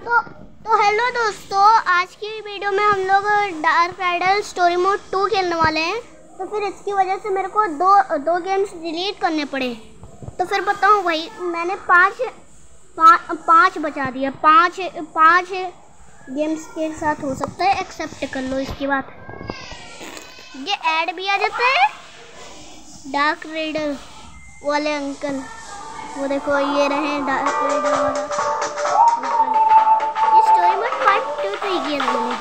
तो हेलो दोस्तों, आज की वीडियो में हम लोग डार्क राइडर स्टोरी मोड 2 खेलने वाले हैं। तो फिर इसकी वजह से मेरे को दो गेम्स डिलीट करने पड़े। तो फिर बताऊँ भाई, मैंने पाँच बचा दिया। पाँच गेम्स के साथ हो सकता है, एक्सेप्ट कर लो। इसके बाद ये ऐड भी आ जाता है। डार्क राइडर वाले अंकल, वो देखो, ये रहे डार्क राइडर वाला अंकल। ये स्टोरी मोड पार्ट 2 तो ही किया मैंने।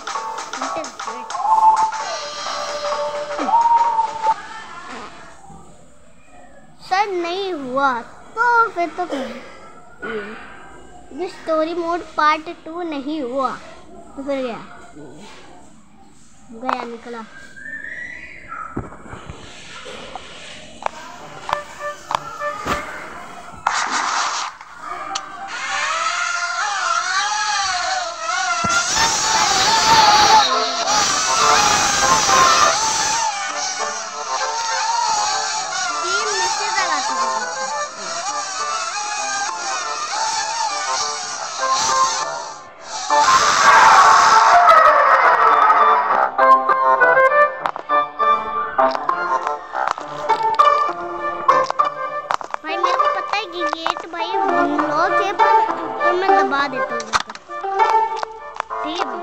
सर नहीं हुआ तो फिर तो ये स्टोरी मोड पार्ट 2 नहीं हुआ तो फिर गया निकला। दबा देता हूँ, ठीक है।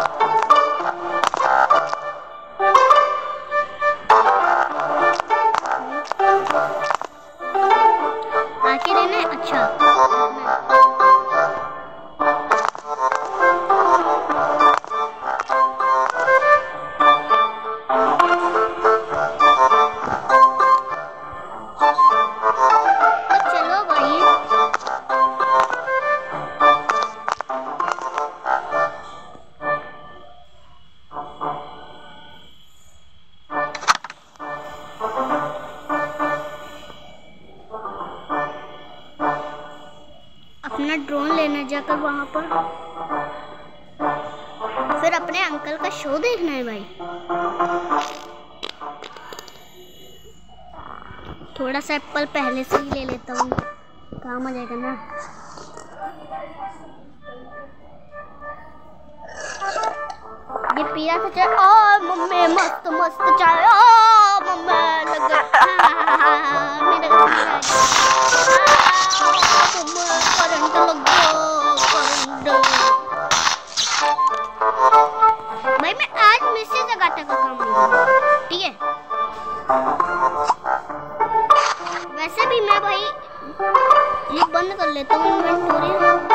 आके रहना है। अच्छा, चलो भाई। अपना ड्रोन लेना जाकर वहां पर, फिर अपने अंकल का शो देखना है भाई। थोड़ा सा एप्पल पहले से ही ले लेता हूँ, काम आ जाएगा ना। ये पिया था चाय। ओ मम्मी, मस्त मस्त चाय। ओ मम्मी लगा मेरे करंट लग गया, करंट। भाई मैं आज मिस्सी जगाता का काम करूंगा, ठीक है। वैसे भी मैं भाई ये बंद कर लेता हूँ इन्वेंटरी।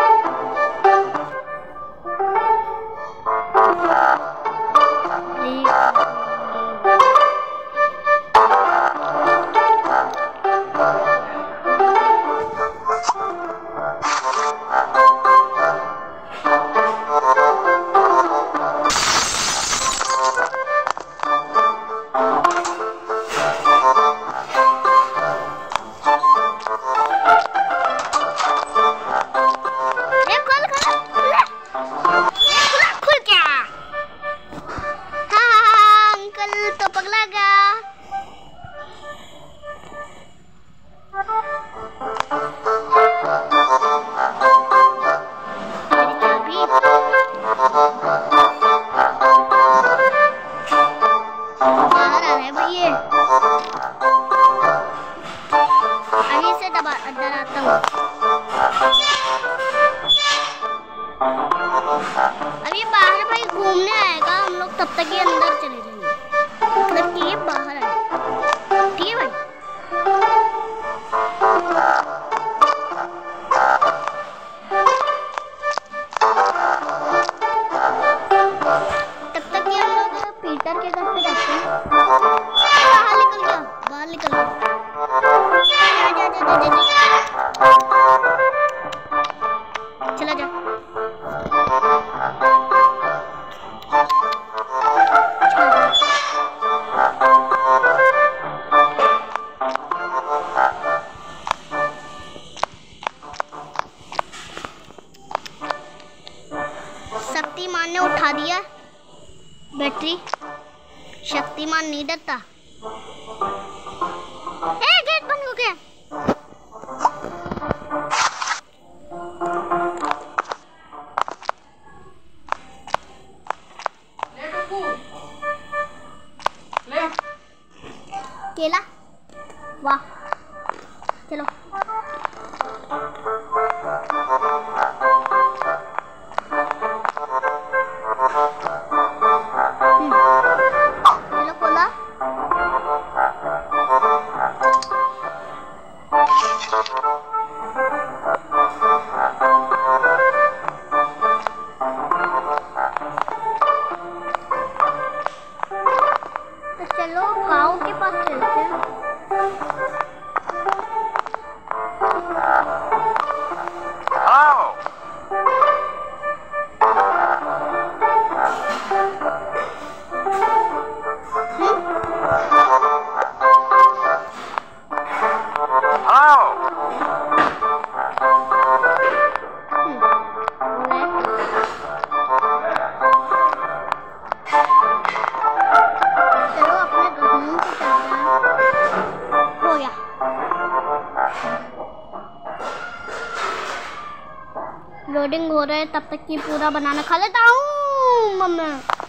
अभी बाहर भाई घूमने आएगा, हम लोग तब तक ये अंदर चले जाएंगे, मतलब कि ये बाहर आएगा, ठीक है भाई। तब तक ये हम लोग पीटर के घर पे जाते हैं। बाहर निकल गया, बाहर निकल गया। चला जा। शक्तिमान ने उठा दिया बैटरी। शक्तिमान नहीं डरता। गेट बंद हो गया। लोडिंग हो रहा है, तब तक की पूरा बनाना खा लेता हूँ मम्मी।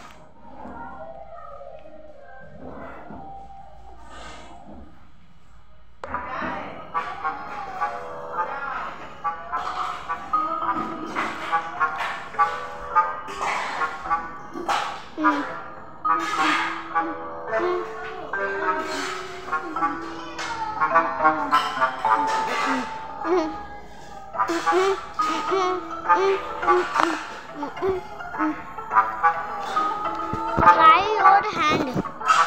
Try your hand.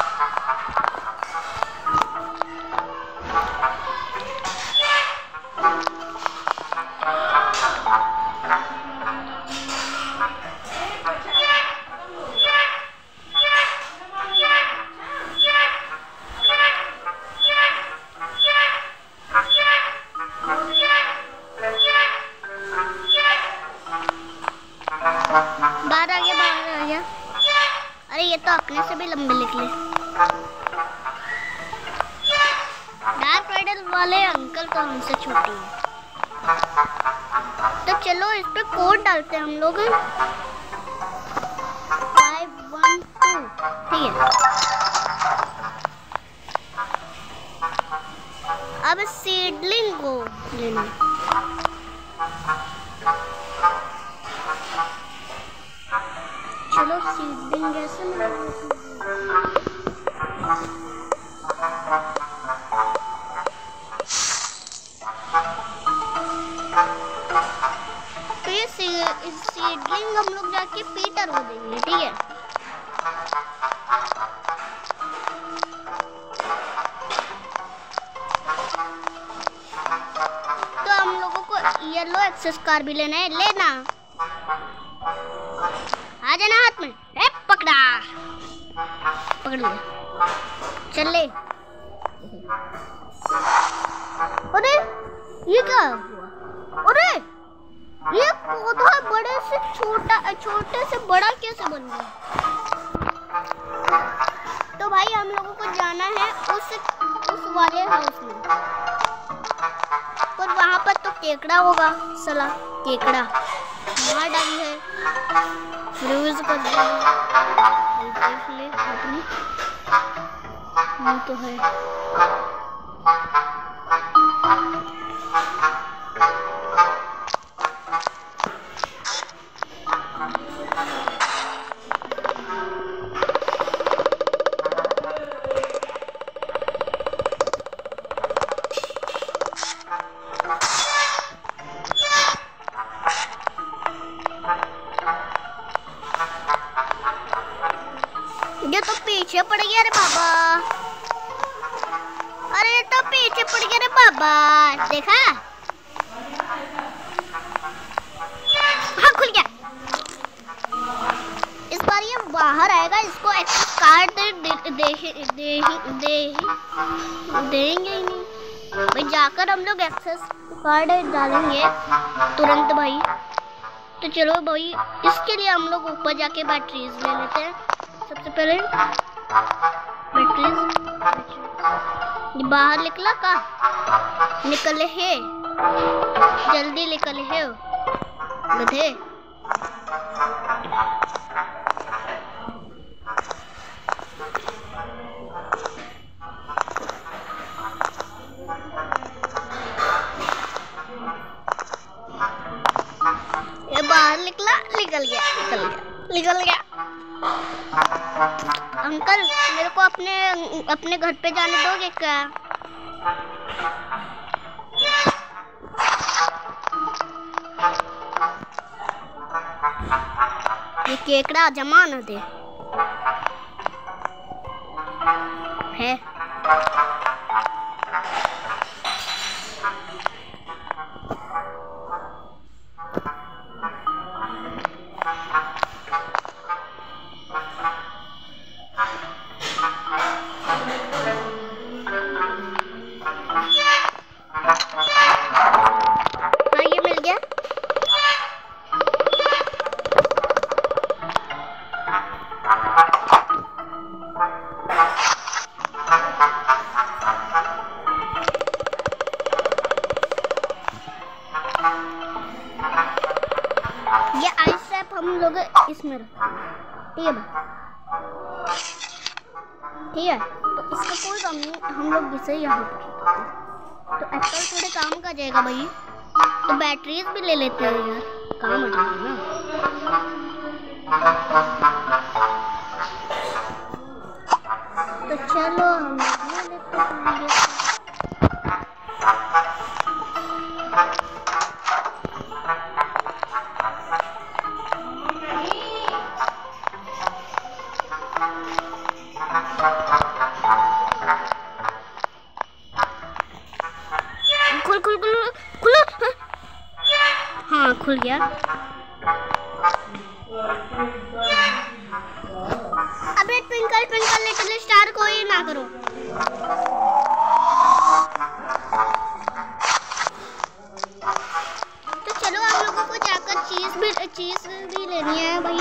बाहर आ गया। अरे ये तो अपने से भी लंबे निकले। डार्क राइडर वाले अंकल तो हमसे छोटे हैं। तो चलो इस पे कोड डालते हैं हम लोग। 512 ठीक है। अब सीडलिंग को लेना। चलो सीडलिंग कैसे तो ये सीडलिंग हम लोग जाके पीटर को देंगे, ठीक है। तो हम लोगों को येलो एक्सेस कार भी लेना है। लेना आ जाना हाथ में। पकड़ा, पकड़ लिया। चल ले। अरे ये क्या हुआ? अरे ये पौधा बड़े से छोटे से बड़ा कैसे बन गया? तो भाई हम लोगों को जाना है उस वाले हाउस में, पर वहां पर तो केकड़ा होगा। सला केकड़ा मार डाली है, फ्रीज कर दिया। देख ले अपनी तो है। ये तो पीछे पड़ गया रे बाबा। अरे तो पीछे पड़ गया रे बाबा, देखा? हाँ खुल गया। इस बार ये बाहर आएगा, इसको एक्सेस कार्ड देंगे ही नहीं भाई। जाकर हम लोग एक्सेस कार्ड डालेंगे तुरंत भाई। तो चलो भाई, इसके लिए हम लोग ऊपर जाके बैटरीज ले लेते हैं। सबसे पहले बैटरीज। ये बाहर निकला का? निकले है, जल्दी निकले है गधे। ये बाहर निकला, निकल गया। अंकल मेरे को अपने घर पे जाने दोगे क्या? ये केकड़ा जमा न दे है। ये आइस ट्रैप हम लोग इसमें रखेंगे, ठीक है भाई, ठीक है। तो इसका कोई काम नहीं, हम लोग इसे यहाँ पर, तो एप्पल थोड़े काम का जाएगा भाई। तो बैटरीज भी ले लेते हैं यार, काम आ जाएगा ना। तो चलो हम ले लेते हैं। खुल खुल खुल खुलो, हाँ खुल गया। अबे ट्विंकल ट्विंकल लिटिल स्टार कोई ना करो। तो चलो हम लोगों को जाकर चीज भी लेनी है भाई।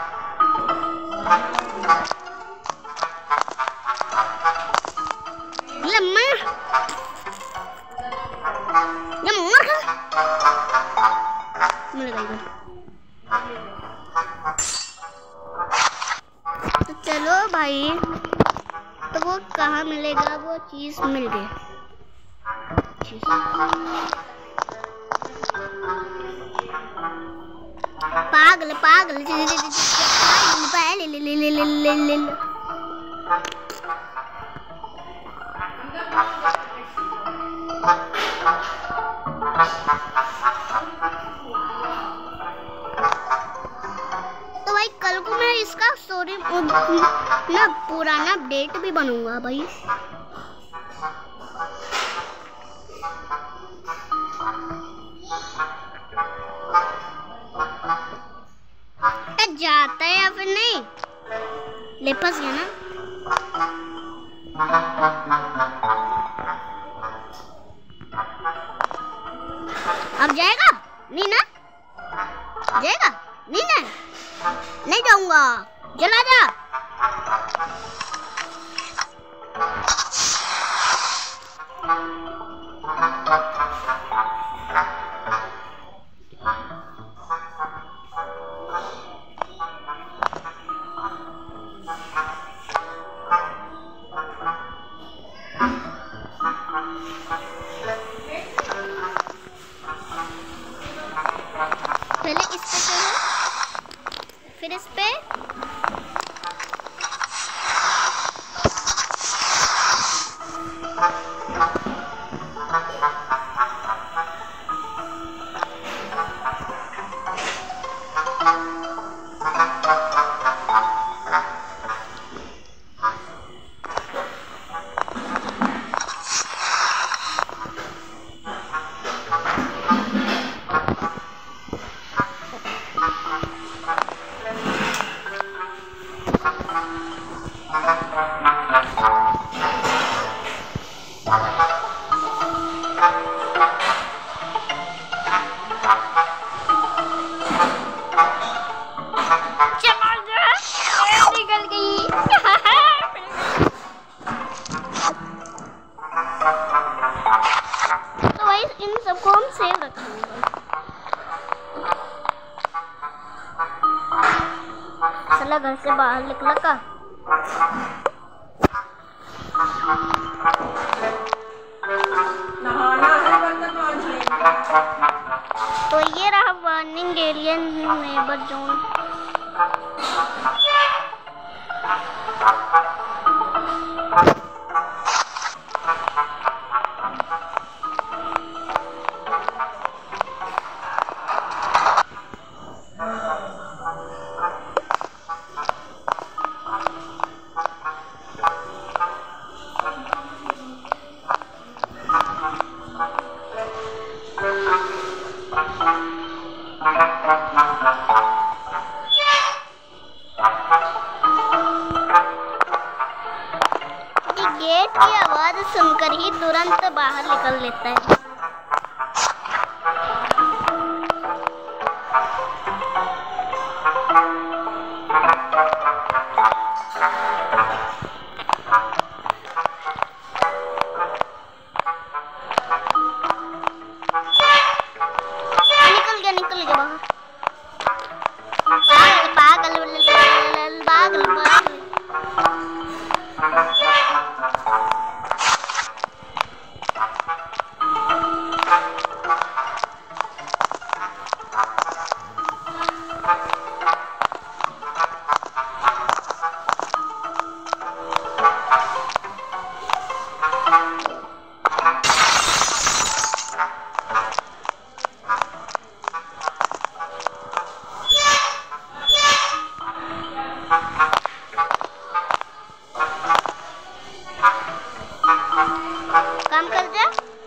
तो चलो भाई, तो वो कहाँ मिलेगा, वो चीज मिल गई। पागल पागल तो भाई कल को मैं इसका स्टोरी ना पुराना अपडेट भी बनूंगा भाई। जाता है या फिर नहीं, ले फंस गया ना। अब जाएगा नहीं ना, जाएगा नहीं ना, नहीं जाऊंगा, चला जा। पहले इस पे करो, फिर इस पे, निकल गई। तो भाई इन सबको हम सेव रखेंगे। चला घर से बाहर निकला का, तो ये रहा warning alien neighbour zone. Gate की आवाज सुनकर ही तुरंत बाहर निकल लेता है। निकल गया बाहर। काम कर जा।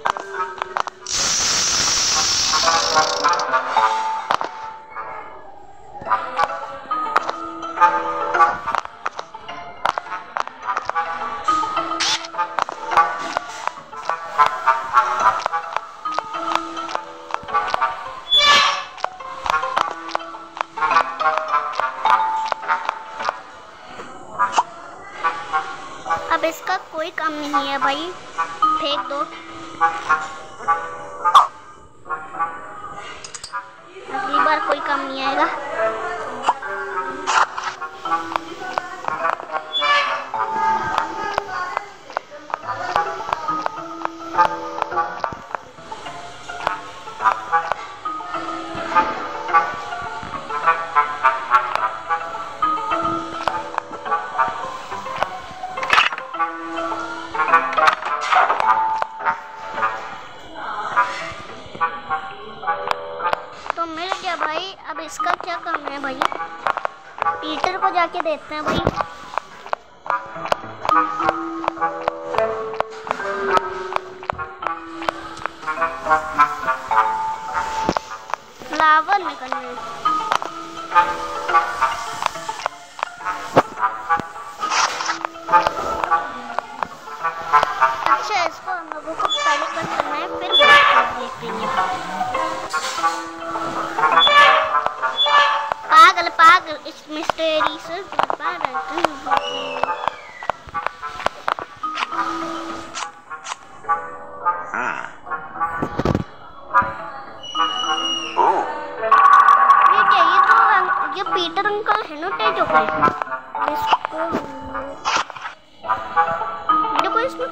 अब इसका कोई काम नहीं है भाई, फेंक दो। अगली बार कोई काम नहीं आएगा। मिल गया भाई। अब इसका क्या काम है भाई, पीटर को जाके देखते हैं भाई। फ्लावर निकलने, अच्छा इसको हम लोगों को पहले कट करना है, फिर देखेंगे। पागल पागल इस मिस्टरी से ये क्या, ये पीटर अंकल है ना तेजो को। इसको देखो इसमें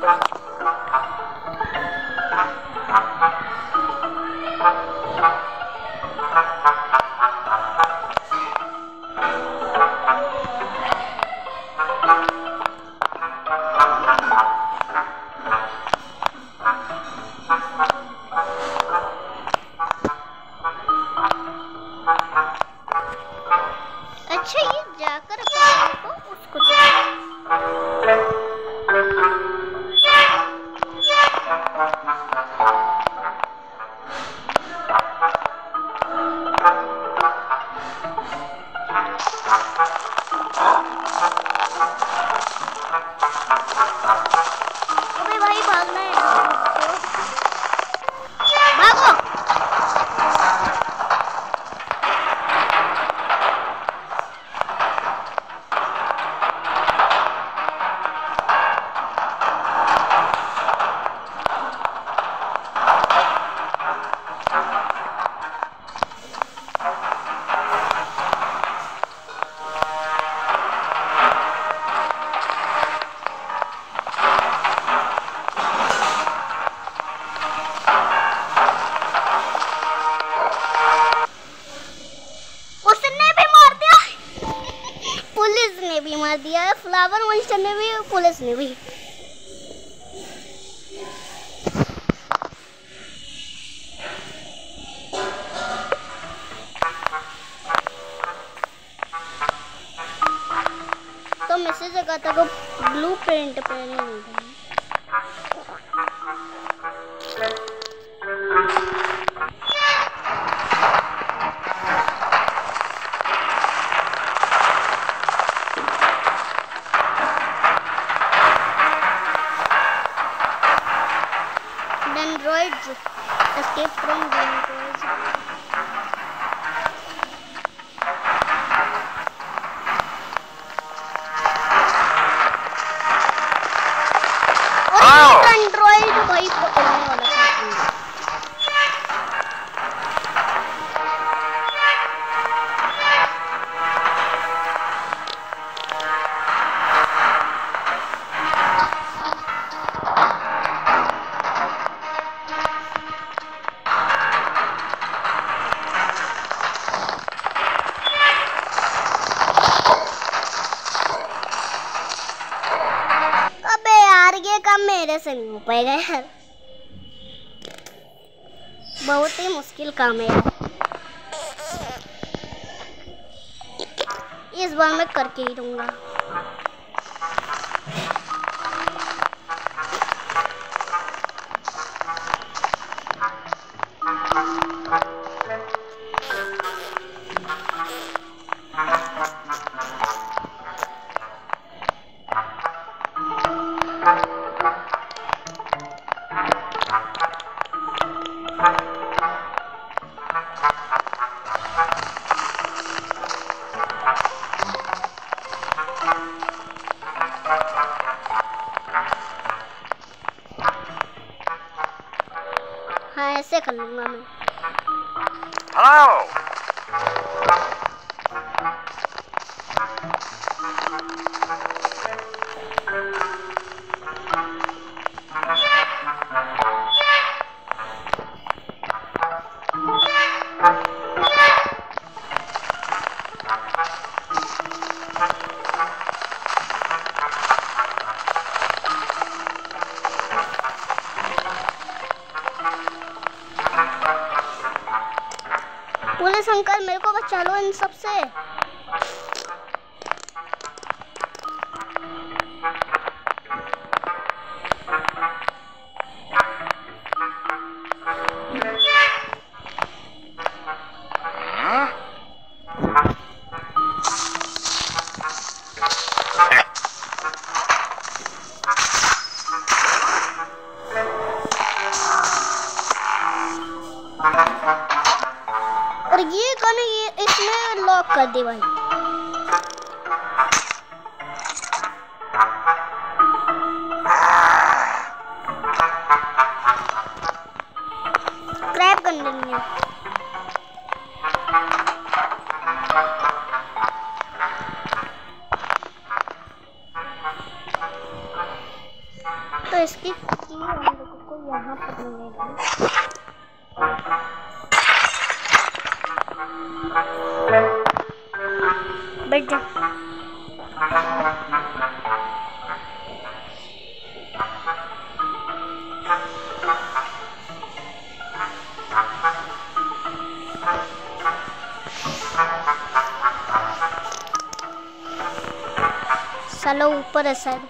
अच्छा, ये जाकर उसको अबे भाई भागना है, भागो। पुलिस ने भी मार दिया है, फ्लावर मॉन्स्टर ने भी, पुलिस ने भी। तो मैसेज जगह तक ब्लू प्रिंट पहने होंगे। Dendroids escape from dendroids. Dendroid भाई पकड़ने वाला था। से नहीं हो पाएगा यार, बहुत ही मुश्किल काम है यार। इस बार मैं करके ही दूंगा। हाँ ऐसे कर लूंगा मैं। Hello. पुलिस अंकल मेरे को बचा लो इन सब से। और ये कौन है? ये इसमें लॉक कर दे भाई। क्रैप कर लेनी है। तो इसकी की हम लोगों को यहाँ पर मिलेगी। बैठ जा। चलो ऊपर है शायद।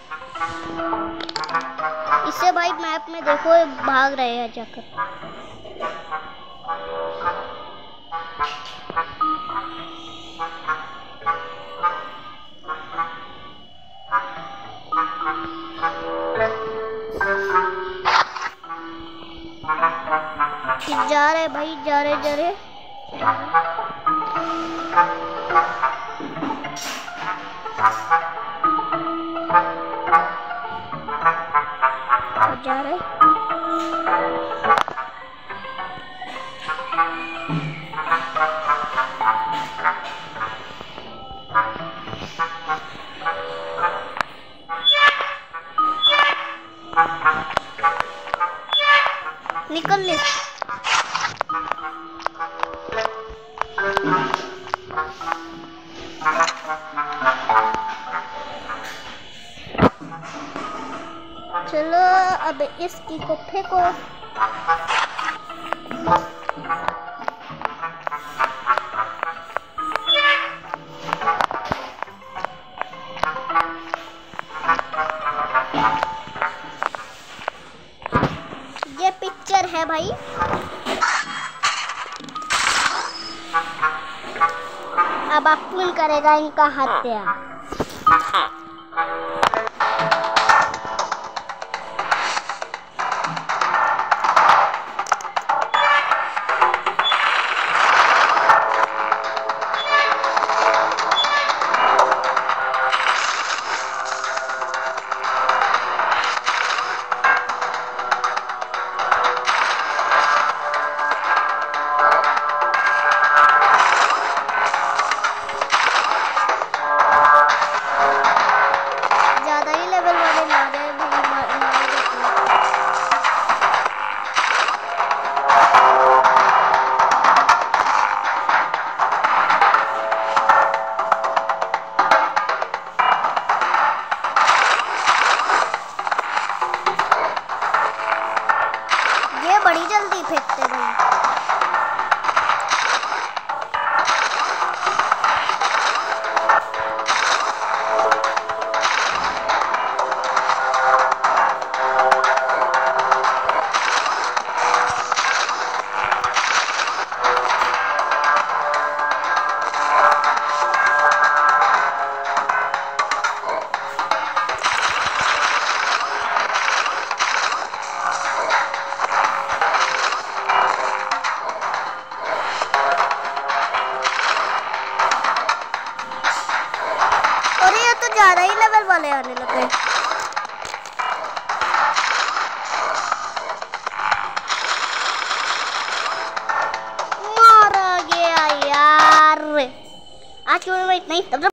इसे भाई मैप में देखो भाग रहे हैं जाकर। जा रहे भाई, जा रहे जा रहे। निकल ले। चलो अब इसकी को फेंको। ये पिक्चर है भाई। अब अपुन करेगा इनका हत्या। ज्यादा ही लेवल वाले आने लगे। मारा गया यार। आज के वीडियो में इतना ही।